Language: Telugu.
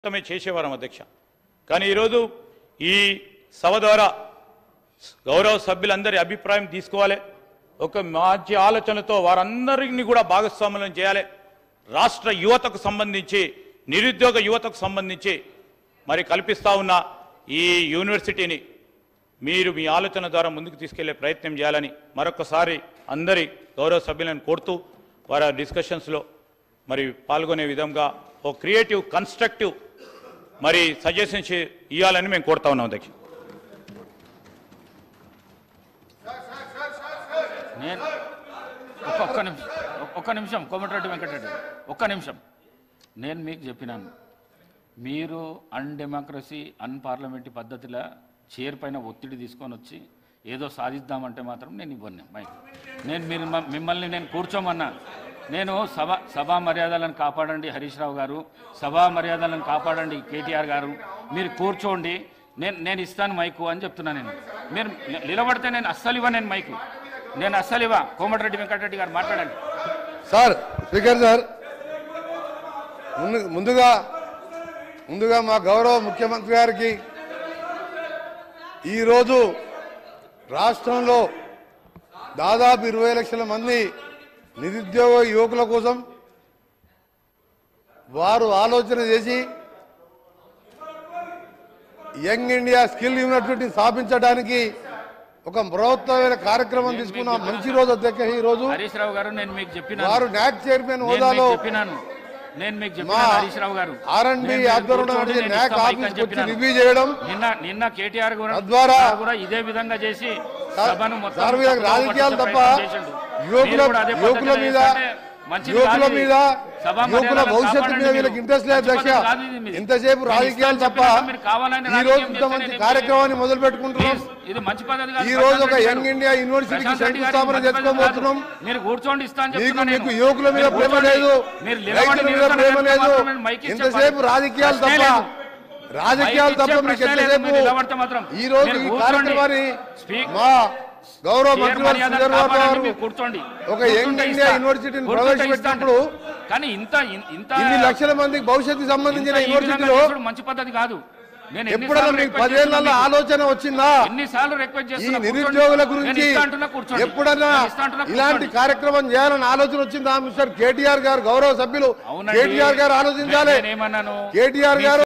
చేసేవారం అధ్యక్ష. కానీ ఈరోజు ఈ సభ ద్వారా గౌరవ సభ్యులందరి అభిప్రాయం తీసుకోవాలి. ఒక మంచి ఆలోచనతో వారందరినీ కూడా భాగస్వామ్యం చేయాలి. రాష్ట్ర యువతకు సంబంధించి నిరుద్యోగ యువతకు సంబంధించి మరి కల్పిస్తా ఉన్న ఈ యూనివర్సిటీని మీరు మీ ఆలోచన ద్వారా ముందుకు తీసుకెళ్లే ప్రయత్నం చేయాలని మరొకసారి అందరి గౌరవ సభ్యులను కోరుతూ వారి డిస్కషన్స్లో మరి పాల్గొనే విధంగా ఓ క్రియేటివ్ కన్స్ట్రక్టివ్ మరి సజెషన్స్ ఇవ్వాలని మేము కోరుతా ఉన్నాం అధ్యక్ష. నేను ఒక్క నిమిషం కోమటిరెడ్డి వెంకటరెడ్డి ఒక్క నిమిషం. నేను మీకు చెప్పినాను, మీరు అన్డెమోక్రసీ అన్పార్లమెంటరీ పద్ధతిలో చైర్ పైన ఒత్తిడి తీసుకొని వచ్చి ఏదో సాధిద్దామంటే మాత్రం నేను ఇవ్వను మైక్. మిమ్మల్ని నేను కూర్చోమన్నా. నేను సభా మర్యాదలను కాపాడండి హరీష్ రావు గారు, సభా మర్యాదలను కాపాడండి కేటీఆర్ గారు, మీరు కూర్చోండి, నేను ఇస్తాను మైకు అని చెప్తున్నా. మీరు నిలబడితే నేను అస్సలు ఇవ్వ, నేను మైకు నేను అస్సలు ఇవ్వ. కోమటిరెడ్డి వెంకటరెడ్డి గారు మాట్లాడండి సార్. స్పీకర్ సార్, ముందుగా మా గౌరవ ముఖ్యమంత్రి గారికి ఈరోజు రాష్ట్రంలో దాదాపు 20 లక్షల మంది నిరుద్యోగ యువకుల కోసం వారు ఆలోచన చేసి యంగ్ ఇండియా స్కిల్ యూనివర్సిటీ స్థాపించడానికి ఒక బృహత్తమైన కార్యక్రమం తీసుకున్న మంచి రోజు అధ్యక్ష. ఈ రోజు హరీష్ రావు గారు నేను మీకు చెప్పిన వారు నాక్ చైర్మన్ హోదాలో హరీష్ రావు గారు R&D ఆధ్వర్యంలో నాక్ ఆఫీస్కి వచ్చి రివ్యూ చేయడం, నిన్న కేటీఆర్ ద్వారా కూడా ఇదే విధంగా చేసి రాజకీయాలు తప్ప యువకుల మీద యువకుల భవిష్యత్తు మీద వీళ్ళకి ఇంట్రెస్ట్ లేదు అధ్యక్ష. ఇంతసేపు రాజకీయాలు తప్ప ఈ రోజు ఇంత మంచి కార్యక్రమాన్ని మొదలు పెట్టుకుంటున్నాం. ఈ రోజు ఒక యంగ్ ఇండియా యూనివర్సిటీకి శంకుస్థాపన చేసుకోబోతున్నాం. మీకు యువకుల మీద ప్రేమ లేదు, రైతుల మీద ప్రేమ లేదు. ఇంతసేపు రాజకీయాలు తప్ప మీకు ఎంతసేపు ఈ రోజు ఈ కార్యక్రమాన్ని మా గౌరవ మంత్రి ఒక యంగ్ ఇండియా యూనివర్సిటీని ప్రవేశపెట్టినప్పుడు ఇన్ని లక్షల మందికి భవిష్యత్తుకు సంబంధించిన యూనివర్సిటీలో మంచి పద్ధతి కాదు. ఎప్పుడైనా మీకు 10 ఏళ్ల ఆలోచన వచ్చిందా? ఈ నిరుద్యోగుల గురించి ఎప్పుడైనా ఇలాంటి కార్యక్రమం చేయాలని ఆలోచన వచ్చిందా? మిస్టర్ కేటీఆర్ గారు, గౌరవ సభ్యులు కేటీఆర్ గారు ఆలోచించాలి. కేటీఆర్ గారు